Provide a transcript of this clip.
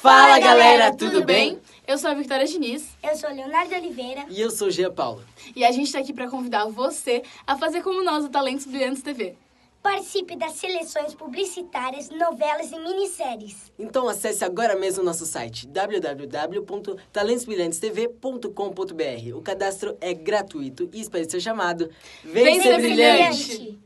Fala galera, tudo bem? Eu sou a Victoria Diniz. Eu sou a Leonardo Oliveira. E eu sou o Gia Paulo. E a gente está aqui para convidar você a fazer como nós, o Talentos Brilhantes TV. Participe das seleções publicitárias, novelas e minisséries. Então acesse agora mesmo o nosso site www.talentosbrilhantestv.com.br. O cadastro é gratuito e espere ser chamado. Vem ser brilhante!